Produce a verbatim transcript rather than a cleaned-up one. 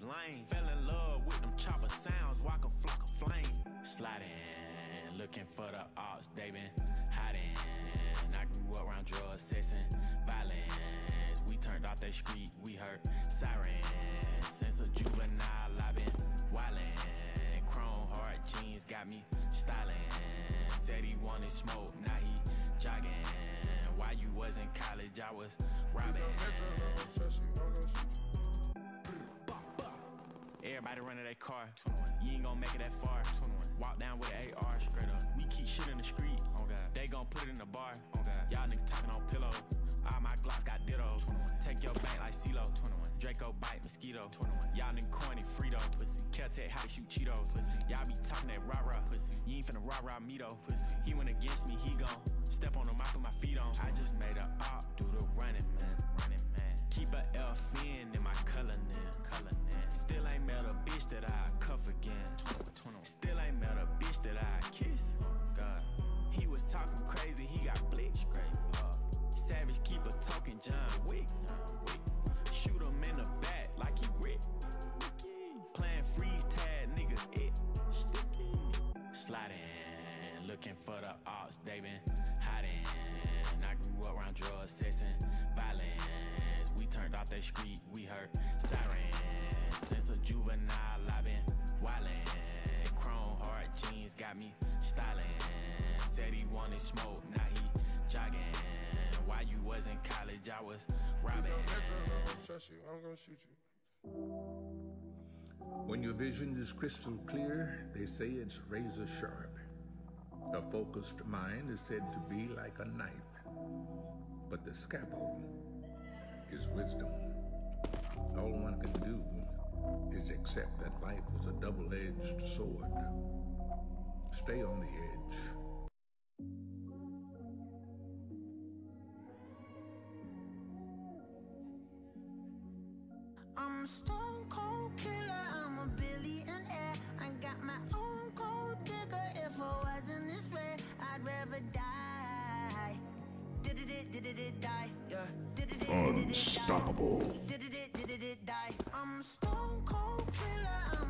lane. Fell in love with them chopper sounds, walk a flock of flame. Sliding, looking for the odds, they been hiding. I grew up around drugs, sex, and violence. We turned off that street, we heard sirens. Since a juvenile, I been wildin'. Chrome hard jeans got me stylin'. Said he wanted smoke, now he jogging. While you was in college, I was robbing. Everybody running their car. You ain't gonna make it that far. Walk down with an A R. Straight up. We keep shit in the street. Oh God. They gon' put it in the bar. Oh God. Y'all niggas talking on pillows. All my Glocks got dittos. Take your bank like CeeLo. Draco bite mosquito. Y'all niggas corny Frito. Pussy. Caltech how to shoot Cheetos. Pussy. Y'all be talking that rah rah. Pussy. You ain't finna rah rah me though. Pussy. He went against me, he gon' step on the mic with my feet on. I just made a op, do the running man. Running man. Keep a L fin in my color now. Color now. Still ain't met a bitch that I cuff again. Still ain't met a bitch that I kiss. Oh God. He was talking crazy, he got blick straight up. Savage keep a talking John Wick. Shoot him in the back like he Rick. Playing freeze tag, niggas it. Sticky. Sliding, looking for the odds, they been hiding. I grew up around drugs, sex, and violence. We turned off that street, we heard sirens. Since a juvenile, I been wildin'. Chrome hard jeans got me stylin'. Said he wanted smoke, now he jogging. While you was in college, I was robbing. Trust you, I'm gonna shoot you. When your vision is crystal clear, they say it's razor sharp. A focused mind is said to be like a knife, but the scalpel is wisdom. All one can do is accept that life was a double-edged sword. Stay on the edge. I'm a stone cold killer, I'm a billionaire. I got my own gold digger. If I wasn't this way, I'd rather die. Did it, did it, did it, die, yeah. Did it, did it, did it, die. Did it, did it, did it, die. I'm a stone cold killer, I'm